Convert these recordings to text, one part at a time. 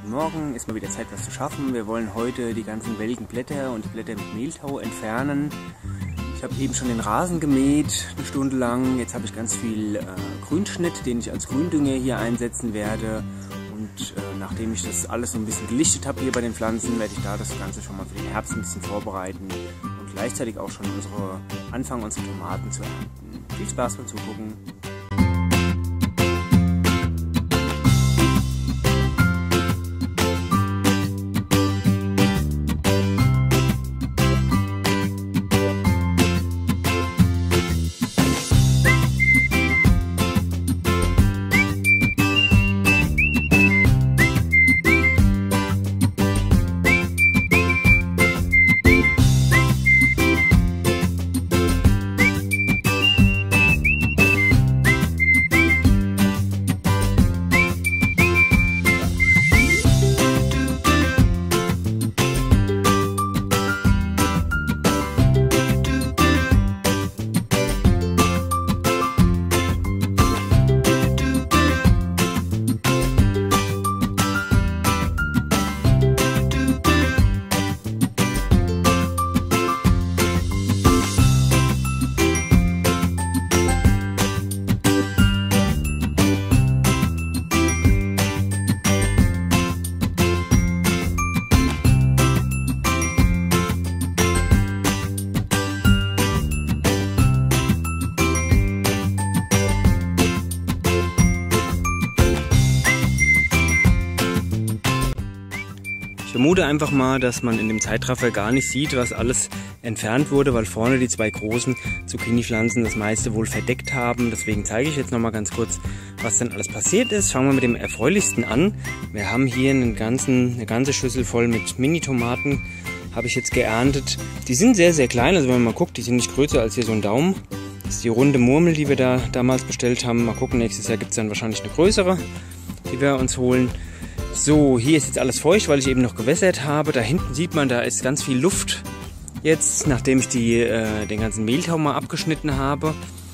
Guten Morgen, ist mal wieder Zeit, was zu schaffen. Wir wollen heute die ganzen welken Blätter und die Blätter mit Mehltau entfernen. Ich habe eben schon den Rasen gemäht, eine Stunde lang. Jetzt habe ich ganz viel Grünschnitt, den ich als Gründünger hier einsetzen werde. Und nachdem ich das alles so ein bisschen gelichtet habe hier bei den Pflanzen, werde ich da das Ganze schon mal für den Herbst ein bisschen vorbereiten und gleichzeitig auch schon anfangen, unsere Tomaten zu ernten. Viel Spaß beim Zugucken! Ich vermute einfach mal, dass man in dem Zeitraffer gar nicht sieht, was alles entfernt wurde, weil vorne die zwei großen Zucchini-Pflanzen das meiste wohl verdeckt haben. Deswegen zeige ich jetzt noch mal ganz kurz, was denn alles passiert ist. Fangen wir mit dem Erfreulichsten an. Wir haben hier eine ganze Schüssel voll mit Mini-Tomaten, habe ich jetzt geerntet. Die sind sehr, sehr klein, also wenn man mal guckt, die sind nicht größer als hier so ein Daumen. Das ist die runde Murmel, die wir da damals bestellt haben. Mal gucken, nächstes Jahr gibt es dann wahrscheinlich eine größere, die wir uns holen. So, hier ist jetzt alles feucht, weil ich eben noch gewässert habe. Da hinten sieht man, da ist ganz viel Luft jetzt, nachdem ich den ganzen Mehltau mal abgeschnitten habe.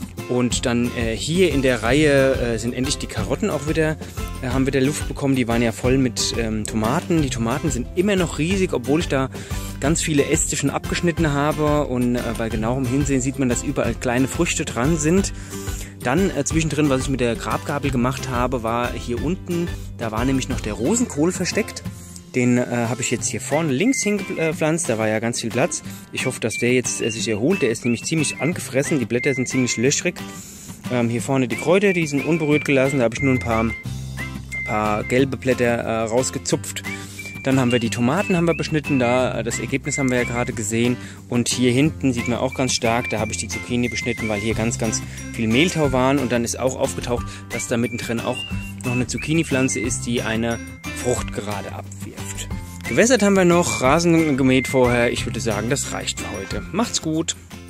Und dann hier in der Reihe sind endlich die Karotten auch wieder, haben wieder Luft bekommen. Die waren ja voll mit Tomaten. Die Tomaten sind immer noch riesig, obwohl ich da ganz viele Äste schon abgeschnitten habe. Und bei genauem Hinsehen sieht man, dass überall kleine Früchte dran sind. Dann zwischendrin, was ich mit der Grabgabel gemacht habe, war hier unten, da war nämlich noch der Rosenkohl versteckt. Den habe ich jetzt hier vorne links hingepflanzt, da war ja ganz viel Platz. Ich hoffe, dass der jetzt sich erholt, der ist nämlich ziemlich angefressen, die Blätter sind ziemlich löchrig. Hier vorne die Kräuter, die sind unberührt gelassen, da habe ich nur ein paar gelbe Blätter rausgezupft. Dann haben wir die Tomaten beschnitten, das Ergebnis haben wir ja gerade gesehen. Und hier hinten sieht man auch ganz stark, da habe ich die Zucchini beschnitten, weil hier ganz, ganz viel Mehltau waren. Und dann ist auch aufgetaucht, dass da mittendrin auch noch eine Zucchini-Pflanze ist, die eine Frucht gerade abwirft. Gewässert haben wir noch, Rasen gemäht vorher. Ich würde sagen, das reicht für heute. Macht's gut!